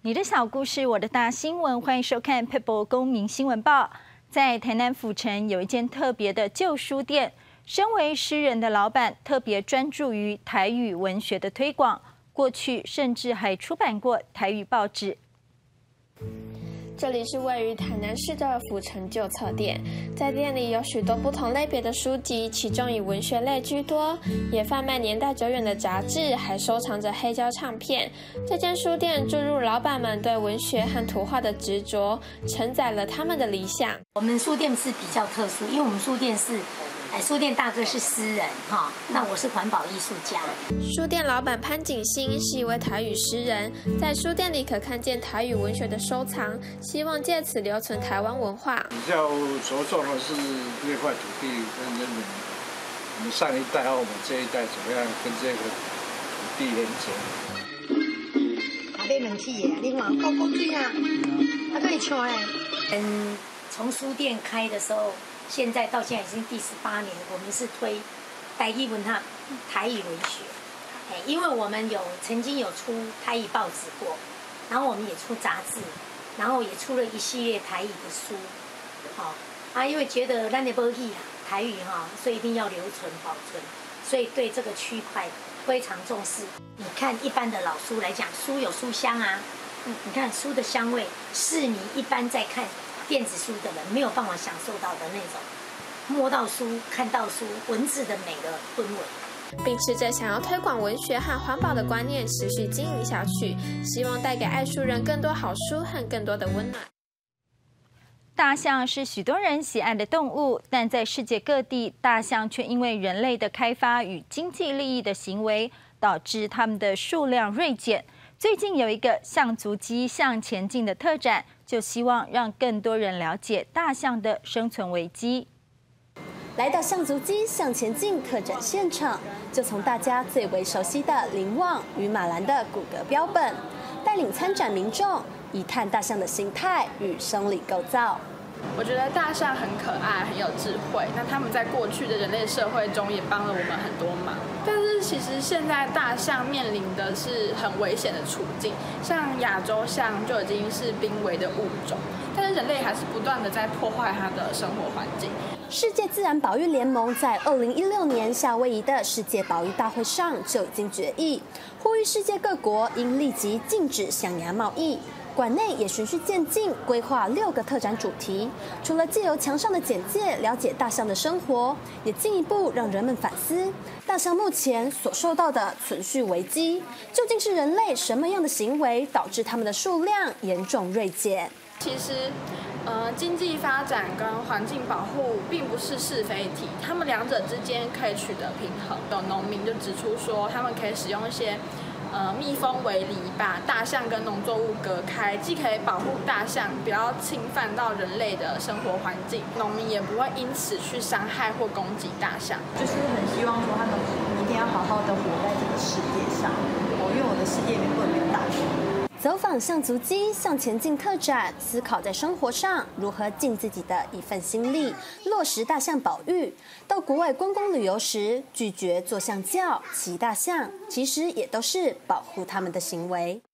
你的小故事，我的大新闻，欢迎收看 People 公民新闻报。在台南府城有一间特别的旧书店，身为诗人的老板，特别专注于台语文学的推广，过去甚至还出版过台语报纸。 这里是位于台南市的府城旧册店，在店里有许多不同类别的书籍，其中以文学类居多，也贩卖年代久远的杂志，还收藏着黑胶唱片。这间书店注入老板们对文学和图画的执着，承载了他们的理想。 我们书店是比较特殊，因为我们书店是。书店大哥是诗人哈，那我是环保艺术家。 书店老板潘景兴是一位台语诗人，在书店里可看见台语文学的收藏，希望借此留存台湾文化。 比较着重的是这块土地跟人民，我们上一代和我们这一代怎么样跟这个土地连接。 买两起的，另外高高水啊，可以唱诶。从书店开的时候。现在到现在已经第18年，我们是推台语文学、台语文学。因为我们曾经有出台语报纸过，然后我们也出杂志，然后也出了一系列台语的书。因为觉得咱的母语台语所以一定要留存保存，所以对这个区块非常重视。你看一般的老书来讲，书有书香啊，你看书的香味是你一般在看电子书的人没有办法享受到的那种摸到书、看到书、文字的美的氛围， 并持着想要推广文学和环保的观念，持续经营下去，希望带给爱书人更多好书和更多的温暖。 大象是许多人喜爱的动物，但在世界各地，大象却因为人类的开发与经济利益的行为，导致它们的数量锐减。最近有一个象足迹向前进的特展，就希望让更多人了解大象的生存危机。 来到象足迹向前进特展现场，就从大家最为熟悉的林旺与马兰的骨骼标本，带领参展民众一探大象的形态与生理构造。 我觉得大象很可爱，很有智慧。那他们在过去的人类社会中也帮了我们很多忙。但是其实现在大象面临的是很危险的处境，像亚洲象就已经是濒危的物种，但是人类还是不断的在破坏它的生活环境。 世界自然保育联盟在2016年夏威夷的世界保育大会上就已经决议，呼吁世界各国应立即禁止象牙贸易。馆内也循序渐进，规划6个特展主题。除了借由墙上的简介了解大象的生活，也进一步让人们反思大象目前所受到的存续危机，究竟是人类什么样的行为导致它们的数量严重锐减？ 其实，经济发展跟环境保护并不是是非题，他们两者之间可以取得平衡。有农民就指出说，他们可以使用一些密封围篱，把大象跟农作物隔开，既可以保护大象不要侵犯到人类的生活环境，农民也不会因此去伤害或攻击大象。 就是很希望说他们一定要好好的活在这个世界上，因为我的世界里面不能没有大象。 走访象足迹向前进特展，思考在生活上如何尽自己的一份心力，落实大象保育。到国外观光旅游时，拒绝坐象轿、骑大象，其实也都是保护他们的行为。